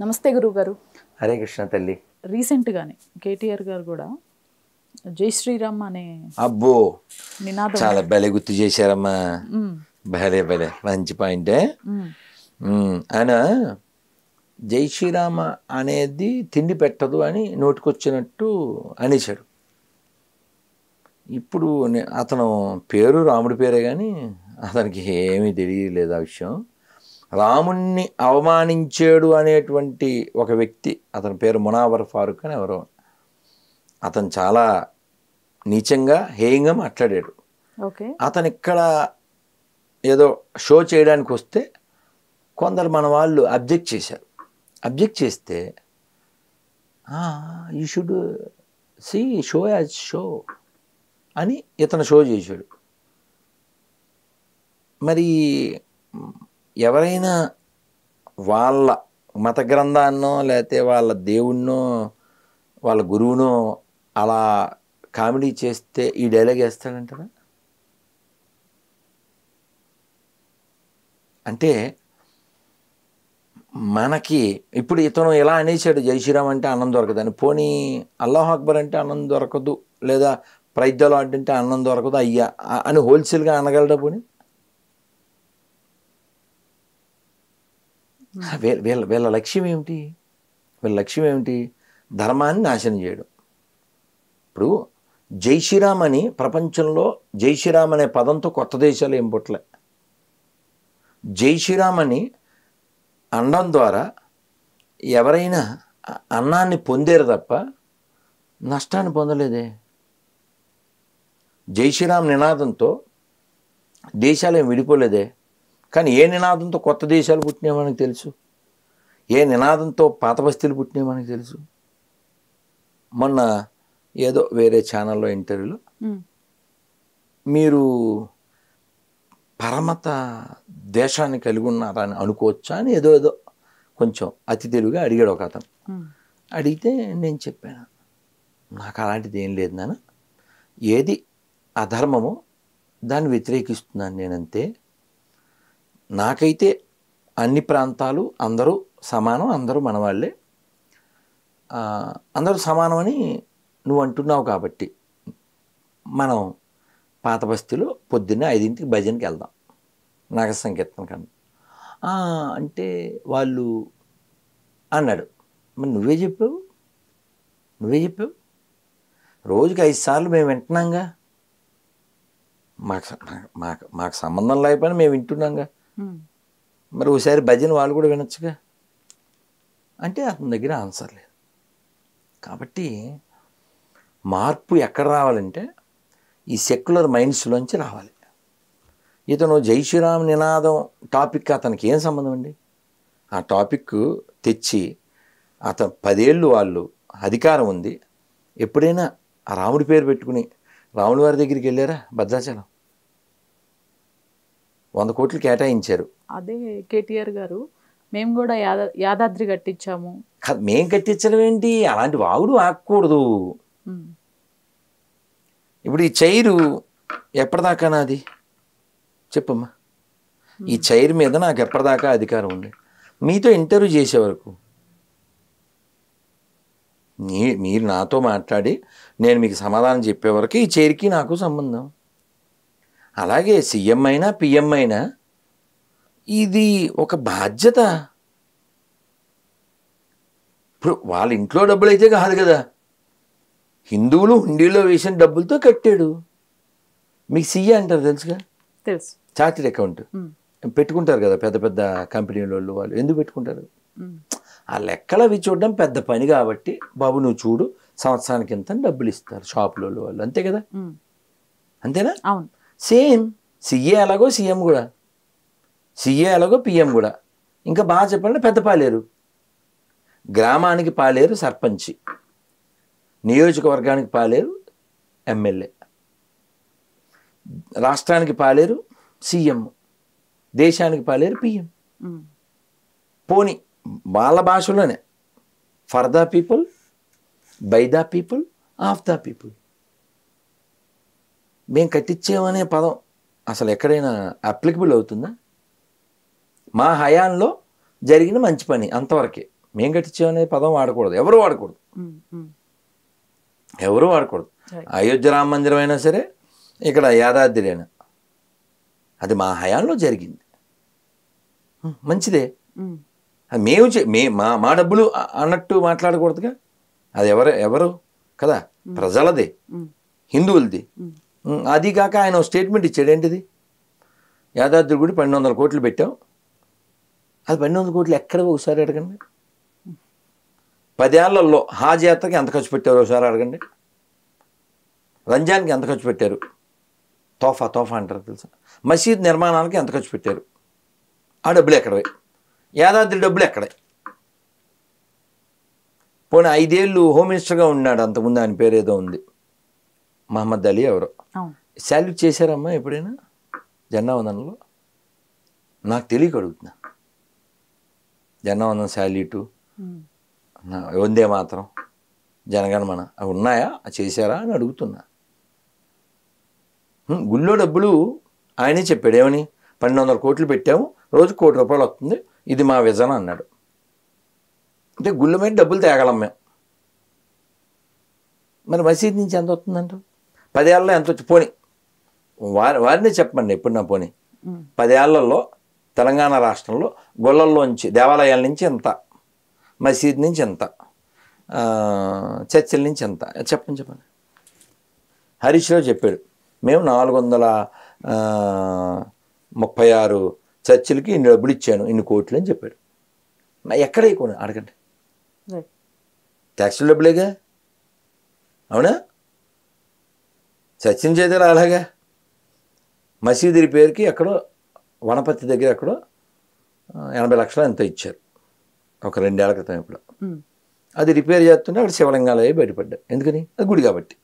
నమస్తే గురుగారు. హరే కృష్ణ తల్లి. రీసెంట్గానే కేటీఆర్ గారు కూడా జై శ్రీరామ్ అనే అబ్బో నినాదం చాలా భలే గుర్తు చేశారమ్మా. భలే భలే మంచి పాయింటే. ఆయన జై శ్రీరామ అనేది తిండి పెట్టదు అని నోటికొచ్చినట్టు అనేశాడు. ఇప్పుడు అతను పేరు రాముడి పేరే కానీ అతనికి ఏమీ తెలియలేదు ఆ విషయం. రాముణ్ణి అవమానించాడు అనేటువంటి ఒక వ్యక్తి, అతని పేరు మునావర్ ఫారూక్ అని ఎవరో, అతను చాలా నీచంగా హేయంగా మాట్లాడాడు. అతను ఇక్కడ ఏదో షో చేయడానికి వస్తే కొందరు మన వాళ్ళు అబ్జెక్ట్ చేశారు. అబ్జెక్ట్ చేస్తే you should see show as show అని ఇతను షో చేశాడు. మరి ఎవరైనా వాళ్ళ మత గ్రంథాన్నో లేకపోతే వాళ్ళ దేవుణ్ణో వాళ్ళ గురువునో అలా కామెడీ చేస్తే ఈ డైలాగ్ వేస్తాడంటారా? అంటే మనకి ఇప్పుడు ఇతను ఎలా అనేసాడు, జై శ్రీరామ్ అంటే అన్నం దొరకదని. పోనీ అల్లాహ్ అక్బర్ అంటే అన్నం దొరకదు, లేదా ప్రైజ్లో అంటే అన్నం దొరకదు అయ్యా అని హోల్సేల్గా అనగలడా? పోనీ వీళ్ళ లక్ష్యం ఏమిటి? వీళ్ళ లక్ష్యం ఏమిటి? ధర్మాన్ని నాశనం చేయడం. ఇప్పుడు జై శ్రీరామ్ అని ప్రపంచంలో జై శ్రీరామ్ అనే పదంతో కొత్త దేశాలు ఏం పుట్టలే. జై శ్రీరామ్ అని అనడం ద్వారా ఎవరైనా అన్నాన్ని పొందారు తప్ప నష్టాన్ని పొందలేదే. జై శ్రీరామ్ నినాదంతో దేశాలు ఏం విడిపోలేదే. కానీ ఏ నినాదంతో కొత్త దేశాలు పుట్టినాయో మనకు తెలుసు, ఏ నినాదంతో పాత బస్తీలు పుట్టినాయో మనకు తెలుసు. మొన్న ఏదో వేరే ఛానల్లో ఇంటర్వ్యూలో మీరు పరమత దేశాన్ని కలిగి ఉన్నారా అని అనుకోవచ్చా అని ఏదో ఏదో కొంచెం అతి తెలుగుగా అడిగాడు ఒక అతను. అడిగితే నేను చెప్పాను, నాకు అలాంటిది ఏం లేదు నాన్న, ఏది అధర్మమో దాన్ని వ్యతిరేకిస్తున్నాను నేనంతే. నాకైతే అన్ని ప్రాంతాలు అందరూ సమానం, అందరూ మనవాళ్ళే, అందరూ సమానమని నువ్వు అంటున్నావు కాబట్టి మనం పాత బస్తీలో పొద్దున్నే 5ంటికి భజనకి వెళ్దాం నాగ సంకీర్తన కన్నా అంటే వాళ్ళు అన్నాడు. మరి నువ్వే చెప్పావు రోజుకి 5 సార్లు మేము వింటున్నాంగా, మాకు సంబంధం లేకపోయినా మేము వింటున్నాంగా, మరి ఒకసారి భజన వాళ్ళు కూడా వినొచ్చుగా అంటే అతని దగ్గర ఆన్సర్ లేదు. కాబట్టి మార్పు ఎక్కడ రావాలంటే ఈ సెక్యులర్ మైండ్స్లోంచి రావాలి. ఇతను జై శ్రీరామ్ నినాదం టాపిక్ అతనికి ఏం సంబంధం అండి? ఆ టాపిక్ తెచ్చి అతను 10 ఏళ్ళు వాళ్ళు అధికారం ఉంది, ఎప్పుడైనా ఆ రాముడి పేరు పెట్టుకుని రాముడి వారి దగ్గరికి వెళ్ళారా? భద్రాచలం 100 కోట్లు కేటాయించారు. అదే కేటీఆర్ గారు మేము కూడా యాదాద్రి కట్టించాము. మేం కట్టించడం ఏంటి? అలాంటి వాగుడు ఆగకూడదు. ఇప్పుడు ఈ చైరు ఎప్పటిదాకా నాది చెప్పమ్మా? ఈ చైర్ మీద నాకు ఎప్పటిదాకా అధికారం ఉంది? మీతో ఇంటర్వ్యూ చేసే వరకు, మీరు నాతో మాట్లాడి నేను మీకు సమాధానం చెప్పే వరకు ఈ చైర్కి నాకు సంబంధం. అలాగే సీఎం అయినా పిఎం అయినా ఇది ఒక బాధ్యత. ఇప్పుడు వాళ్ళ ఇంట్లో డబ్బులు అయితే కాదు కదా, హిందువులు హుండీలో వేసిన డబ్బులతో కట్టాడు. మీకు సీఏ అంటారు తెలుసుగా, తెలుసు, చార్టెడ్ అకౌంట్ పెట్టుకుంటారు కదా పెద్ద పెద్ద కంపెనీల వాళ్ళు. ఎందుకు పెట్టుకుంటారు? ఆ లెక్కలు అవి చూడడం పెద్ద పని కాబట్టి, బాబు నువ్వు చూడు సంవత్సరానికి ఇంత డబ్బులు ఇస్తారు షాపులో వాళ్ళు, అంతే కదా, అంతేనా? అవును. సేమ్ సీఏ అలాగో సీఎం కూడా, సీఏ అలాగో పిఎం కూడా. ఇంకా బాగా చెప్పాలంటే పెద్ద పాలేరు, గ్రామానికి పాలేరు సర్పంచి, నియోజకవర్గానికి పాలేరు ఎమ్మెల్యే, రాష్ట్రానికి పాలేరు సీఎం, దేశానికి పాలేరు పిఎం. పోనీ వాళ్ళ భాషలోనే for the people, by the people, of the people. మేము కట్టించామనే పదం అసలు ఎక్కడైనా అప్లికబుల్ అవుతుందా? మా హయాంలో జరిగిన మంచి పని అంతవరకే. మేము కట్టించామనే పదం వాడకూడదు, ఎవరు వాడకూడదు, ఎవరు వాడకూడదు. అయోధ్య రామ మందిరం అయినా సరే, ఇక్కడ యాదాద్రి అయినా, అది మా హయాంలో జరిగింది, మంచిదే. అది మేము మా డబ్బులు అన్నట్టు మాట్లాడకూడదుగా. అది ఎవరు కదా, ప్రజలదే, హిందువులది. అది కాక ఆయన స్టేట్మెంట్ ఇచ్చాడు, ఏంటిది, యాదాద్రి గుడి 1200 కోట్లు పెట్టాం. అది 1200 కోట్లు ఎక్కడ ఒకసారి అడగండి. 10 ఏళ్లలో హాజ్ యాత్రకి ఎంత ఖర్చు పెట్టారు ఒకసారి అడగండి. రంజాన్కి ఎంత ఖర్చు పెట్టారు, తోఫా అంటారు తెలుసా. మసీద్ నిర్మాణాలకి ఎంత ఖర్చు పెట్టారు, ఆ డబ్బులు ఎక్కడవే, యాదాద్రి డబ్బులు ఎక్కడే. పోనీ 5 ఏళ్ళు హోమ్ మినిస్టర్గా ఉన్నాడు అంతకుముందు, ఆయన పేరు ఏదో ఉంది, మహమ్మద్ అలీ ఎవరో. శాల్యూట్ చేశారమ్మా ఎప్పుడైనా జెండా వందనంలో? నాకు తెలియక అడుగుతున్నా. జెండా వందనం, శాల్యూటు, వందే మాత్రం, జనగణమన అవి ఉన్నాయా, చేశారా అని అడుగుతున్నా. గుళ్ళో డబ్బులు ఆయనే చెప్పాడు, ఏమని 1200 కోట్లు పెట్టాము, రోజు ₹1 కోటి వస్తుంది, ఇది మా విజన్ అన్నాడు. అంటే గుళ్ళ మీద డబ్బులు తేగలం మేము. మరి మసీద్ నుంచి ఎంత వస్తుందంట? 10 ఏళ్ళలో ఎంత వచ్చి, పోనీ వారినే చెప్పండి ఎప్పుడు నా, పోనీ 10 ఏళ్లలో తెలంగాణ రాష్ట్రంలో గుళ్ళల్లోంచి, దేవాలయాల నుంచి ఎంత, మసీద్ నుంచి ఎంత, చర్చిల నుంచి ఎంత, చెప్పండి. హరీష్ రావు చెప్పాడు, మేము 436 చర్చిలకి ఇన్ని డబ్బులు ఇచ్చాను, ఇన్ని కోట్లు అని చెప్పాడు. ఎక్కడ ఇవ్వను అడగండి, ట్యాక్సుల డబ్బులేగా, అవునా? చర్చిన చేత అలాగా. మసీదు రిపేర్కి ఎక్కడో వనపర్తి దగ్గర ఎక్కడో 80 లక్షలు ఎంతో ఇచ్చారు ఒక 2 ఏళ్ల క్రితం. ఇప్పుడు అది రిపేర్ చేస్తుంటే అక్కడ శివలింగాలు అవి బయటపడ్డాయి. ఎందుకని? అది గుడి కాబట్టి.